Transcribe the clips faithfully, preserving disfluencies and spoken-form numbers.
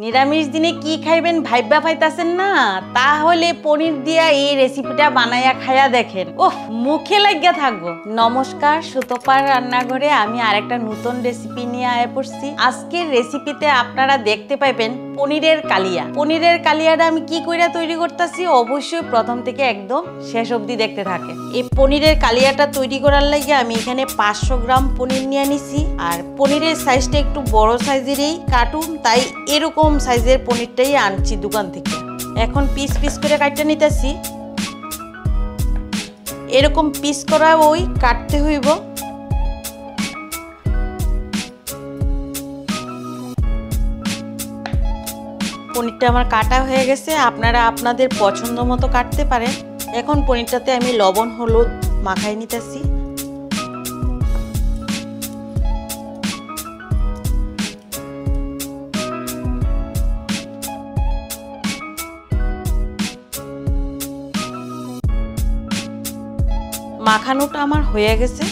নিরামিষ দিনে কি খাইবেন ভাইবা পাইতাছেন না, তাহলে পনির দিয়া এই রেসিপিটা বানাইয়া খাইয়া দেখেন, ওহ মুখে লাগিয়া থাকবো। নমস্কার, সুতপার রান্নাঘরে আমি আরেকটা নতুন রেসিপি নিয়ে আয়া পড়ছি। আজকের রেসিপিতে আপনারা দেখতে পাইবেন পনিরের কালিয়া। পনিরের কালিয়াটা আমি কি কইরা তৈরি করতেছি অবশ্যই প্রথম থেকে একদম শেষ অবধি দেখতে থাকে। এই পনিরের কালিয়াটা তৈরি করার লাগে আমি এখানে পাঁচশো গ্রাম পনির নিয়ে নিছি। আর পনিরের সাইজটা একটু বড় সাইজেরই কাটুন, তাই এরকম সাইজের পনিরটাই আনছি দোকান থেকে। এখন পিস পিস করে কাটতে নিতেছি। এরকম পিস করা ওই কাটতে হইব। পনিরটা আমার কাটা হয়ে গেছে, আপনারা আপনাদের পছন্দ মতো কাটতে পারেন। এখন পনিরটাতে আমি লবণ হলুদ মাখাই নিতেছি। মাখানোটা আমার হয়ে গেছে।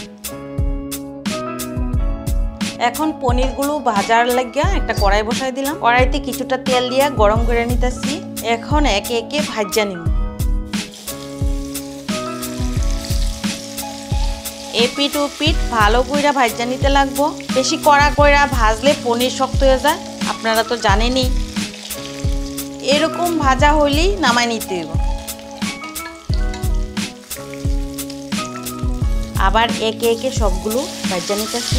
এখন পনিরগুলো ভাজার লাগিয়া একটা কড়াই বসাই দিলাম। কড়াইতে কিছুটা তেল দিয়া গরম করে নিতেছি। এখন একে একে ভাজা নিব। এপিট ওপিট ভালো কইরা ভাজা নিতে লাগবো। বেশি কড়া কইরা ভাজলে পনির শক্ত হয়ে যায়, আপনারা তো জানেনই। এরকম ভাজা হইলেই নামাই নিতে হইব। আবার একে একে সবগুলো ভাজা নিতেছি।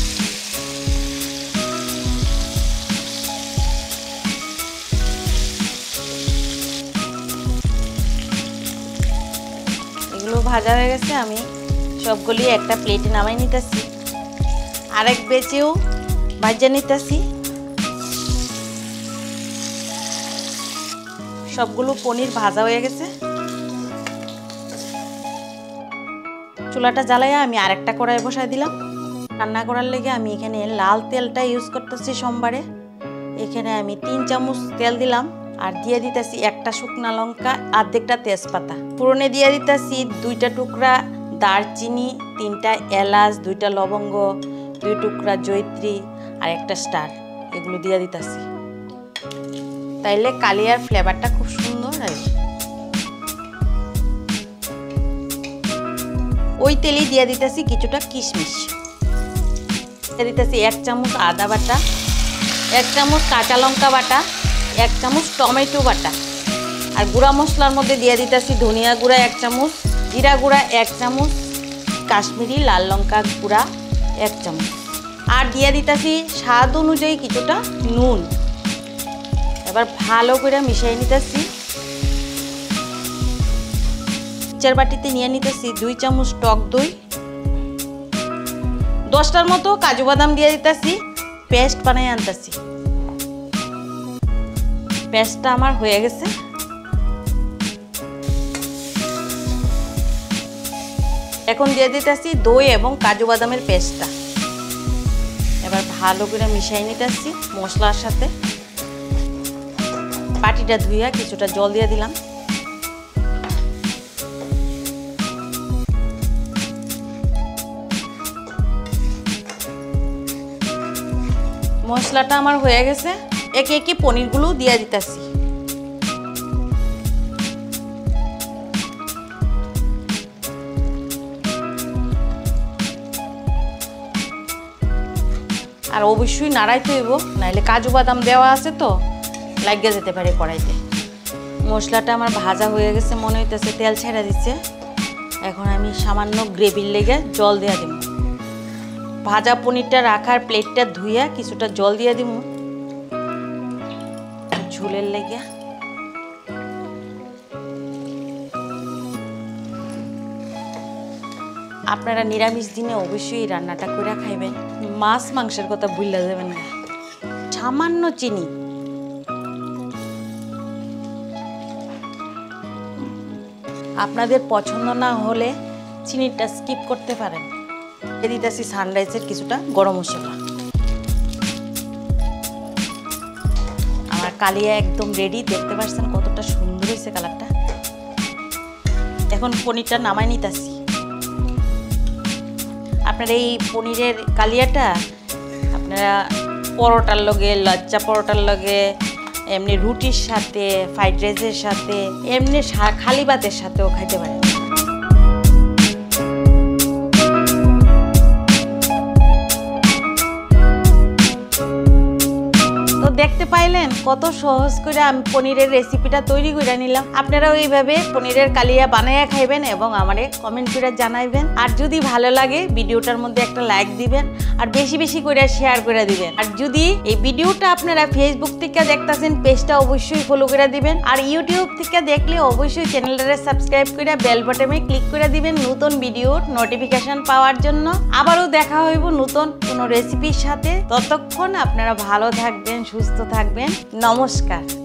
এগুলো ভাজা হয়ে গেছে, আমি সবগুলি একটা প্লেটে নামাই নিতেছি। আরেক বেচেও ভাজা নিতেছি। সবগুলো পনির ভাজা হয়ে গেছে। চুলাটা জ্বালাইয়া আমি আরেকটা কড়াই বসাই দিলাম। রান্না করার লেগে আমি এখানে লাল তেলটা ইউজ করতেছি সোমবারে। এখানে আমি তিন চামচ তেল দিলাম। আর দিয়ে দিতেছি একটা শুকনা লঙ্কা, অর্ধেকটা তেজপাতা। ফোড়নে দিয়ে দিতেছি দুইটা টুকরা দারচিনি, তিনটা এলাচ, দুইটা লবঙ্গ, দুই টুকরা জয়িত্রী আর একটা স্টার। এগুলো দিয়ে দিতেছি, তাইলে কালিয়ার ফ্লেভারটা খুব সুন্দর হয়। ওই তেলেই দিয়ে দিতেছি কিছুটা কিশমিশ। দিয়ে দিতেছি এক চামচ আদা বাটা, এক চামচ কাঁচা লঙ্কা বাটা, এক চামচ টমেটো বাটা। আর গুঁড়া মশলার মধ্যে দিয়ে দিতেছি ধনিয়া গুঁড়া এক চামচ, জিরা গুঁড়া এক চামচ, কাশ্মীরি লাল লঙ্কা গুঁড়া এক চামচ। আর দিয়ে দিতেছি স্বাদ অনুযায়ী কিছুটা নুন। এবার ভালো করে মিশিয়ে নিতেছি। চার বাটিতে নিয়ে নিতেছি দুই চামচ টক দই, দশটার মতো কাজু বাদাম দিয়ে দিতেছি। পেস্ট বানাই আনতেছি। পেস্টটা আমার হয়ে গেছে। এখন দিয়ে দিতেছি দই এবং কাজু বাদামের পেস্টটা। এবার ভালো করে মিশিয়ে নিতেছি মশলার সাথে। বাটিটা ধুইয়া কিছুটা জল দিয়ে দিলাম। মশলাটা আমার হয়ে গেছে। একে একে পনিরগুলো দিয়ে দিতেছি। আর অবশ্যই নাড়াইতে হইব, নাইলে কাজু বাদাম দেওয়া আছে তো লাগিয়ে যেতে পারে কড়াইতে। মশলাটা আমার ভাজা হয়ে গেছে, মনে হইতেছে তেল ছেড়ে দিচ্ছে। এখন আমি সামান্য গ্রেভির লেগে জল দিয়ে দিব। ভাজা পনিরটা রাখার প্লেটটা ধুইয়া কিছুটা জল দিয়ে দিব ঝোলের লেগে। আপনারা নিরামিষ দিনে অবশ্যই রান্নাটা করে খাইবেন। মাছ মাংসের কথা ভুলে যাবেন না। সামান্য চিনি, আপনাদের পছন্দ না হলে চিনিটা স্কিপ করতে পারেন। দিয়ে দিতেছি সানরাইজের কিছুটা গরম মশলা। আমার কালিয়া একদম রেডি, দেখতে পাচ্ছেন কতটা সুন্দর হয়েছে কালারটা। এখন পনিরটা নামাই নিতেছি। আপনার এই পনিরের কালিয়াটা আপনারা পরোটার লগে, লজ্জা পরোটার লগে, এমনি রুটির সাথে, ফ্রাইড রাইসের সাথে, এমনি খালি ভাতের সাথেও খাইতে পারেন। দেখতে পাইলেন কত সহজ করে আমি পনিরের রেসিপিটা তৈরি করে নিলাম। আপনারাও এইভাবে পনিরের কালিয়া বানাইয়া খাইবেন এবং আমারে কমেন্ট করে জানাইবেন। আর যদি ভালো লাগে ভিডিওটার মধ্যে একটা লাইক দিবেন আর বেশি বেশি করে শেয়ার করে দিবেন। আর যদি এই ভিডিওটা আপনারা ফেসবুক থেকে দেখতেছেন পেজটা অবশ্যই ফলো করে দিবেন। আর ইউটিউব থেকে দেখলে অবশ্যই চ্যানেলটারে সাবস্ক্রাইব করে বেল বাটনে ক্লিক করে দিবেন নতুন ভিডিওর নোটিফিকেশন পাওয়ার জন্য। আবারও দেখা হইব নতুন কোনো রেসিপির সাথে। ততক্ষণ আপনারা ভালো থাকবেন, সুস্থ থাকবেন। নমস্কার।